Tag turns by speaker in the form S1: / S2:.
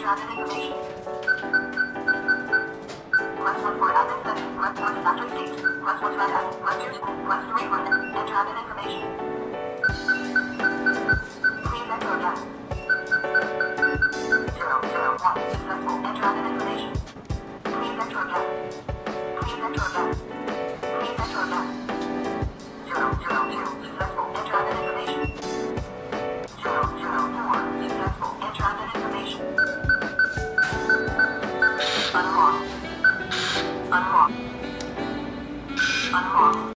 S1: admin information. Press 1 for admin settings. Press 1 to factory state. Press 1 to add admin. Press 2 to press 3 for admin.